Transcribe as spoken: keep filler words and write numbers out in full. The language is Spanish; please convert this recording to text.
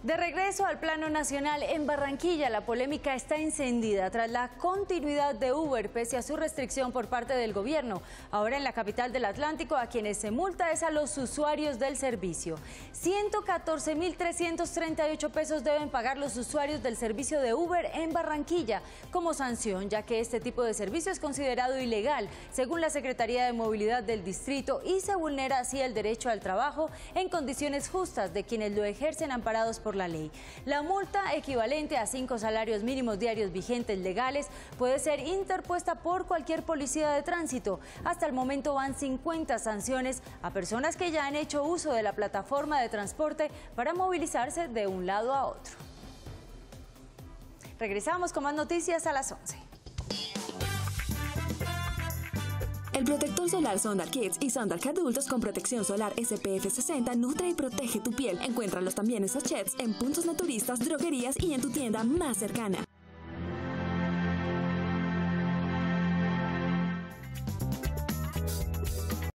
De regreso al plano nacional, en Barranquilla la polémica está encendida tras la continuidad de Uber pese a su restricción por parte del gobierno. Ahora en la capital del Atlántico a quienes se multa es a los usuarios del servicio. ciento catorce mil trescientos treinta y ocho pesos deben pagar los usuarios del servicio de Uber en Barranquilla como sanción, ya que este tipo de servicio es considerado ilegal según la Secretaría de Movilidad del Distrito y se vulnera así el derecho al trabajo en condiciones justas de quienes lo ejercen amparados por la ley. La multa, equivalente a cinco salarios mínimos diarios vigentes legales, puede ser interpuesta por cualquier policía de tránsito. Hasta el momento van cincuenta sanciones a personas que ya han hecho uso de la plataforma de transporte para movilizarse de un lado a otro. Regresamos con más noticias a las once. El protector solar Sundark Kids y Sundark Adultos con protección solar S P F sesenta nutre y protege tu piel. Encuéntralos también en sachets, en puntos naturistas, droguerías y en tu tienda más cercana.